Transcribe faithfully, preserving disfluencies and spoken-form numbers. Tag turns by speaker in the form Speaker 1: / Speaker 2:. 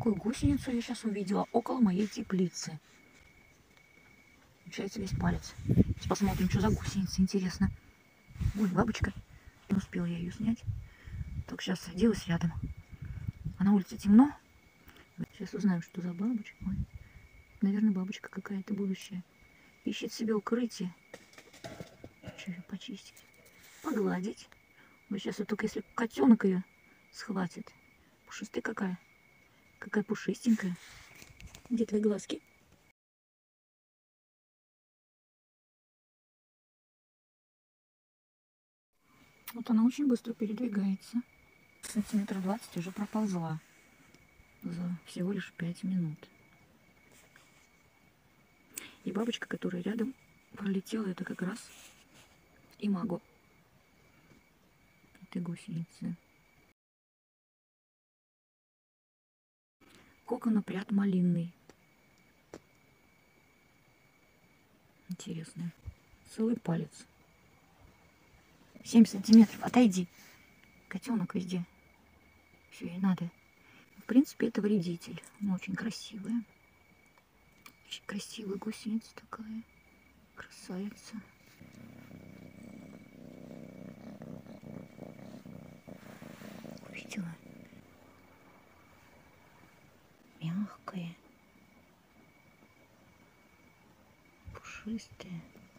Speaker 1: такую гусеницу я сейчас увидела около моей теплицы. Получается весь палец. Сейчас посмотрим, что за гусеница, интересно. Ой, бабочка. Не успела я ее снять. Так, сейчас садилась рядом. А на улице темно. Сейчас узнаем, что за бабочка. Ой, наверное, бабочка какая-то будущая. Ищет себе укрытие. Что ее почистить? Погладить. Вот сейчас вот только если котенок ее схватит. Пушистая какая. Какая пушистенькая. Где твои глазки? Вот она очень быстро передвигается. Сантиметров двадцать уже проползла. За всего лишь пять минут. И бабочка, которая рядом пролетела, это как раз имаго этой гусеницы. Коконопряд малинный. Интересно. Целый палец. семь сантиметров. Отойди. Котенок везде. Все, ей надо. В принципе, это вредитель. Она очень красивая. Очень красивая гусеница такая. Красавица. Видела? Мягкая. Пушистая.